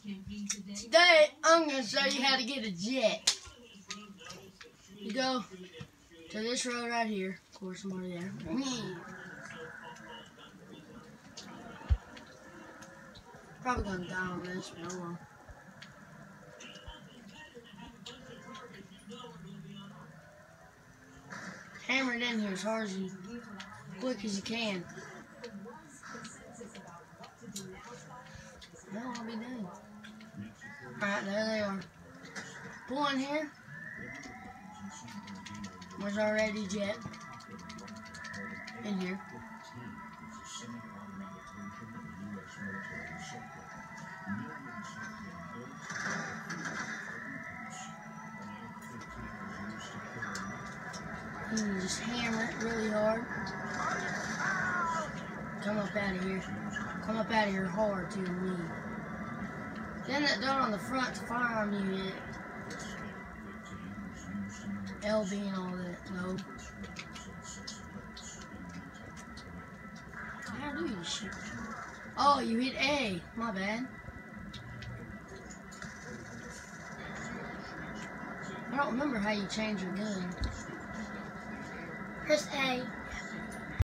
Today, I'm going to show you how to get a jet. You go to this road right here. Of course, I'm already there. Probably going to die on this, but oh well. Hammer it in here as hard as you, quick as you can. No, I'll be done. Alright, there they are. Pull in here. There's already jet in here. You just hammer it really hard. Come up out of here. Come up out of here hard to your knee. Then that done on the front firearm unit. LB and all that. No. How do you shoot? Oh, you hit A. My bad. I don't remember how you change your gun. Press A.